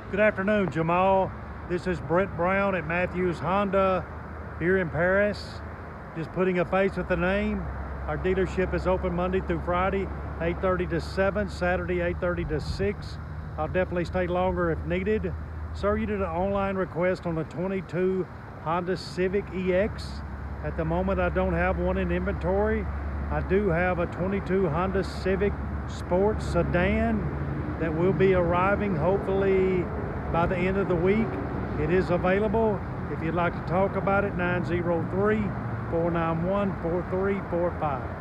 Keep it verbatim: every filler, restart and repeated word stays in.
Good afternoon, Jamal. This is Brett Brown at Matthews Honda here in Paris. Just putting a face with the name. Our dealership is open Monday through Friday, eight thirty to seven, Saturday eight thirty to six. I'll definitely stay longer if needed. Sir, you did an online request on a twenty-two Honda Civic E X. At the moment, I don't have one in inventory. I do have a twenty-two Honda Civic Sport Sedan that will be arriving hopefully by the end of the week. It is available. If you'd like to talk about it, nine zero three, four nine one, four three four five.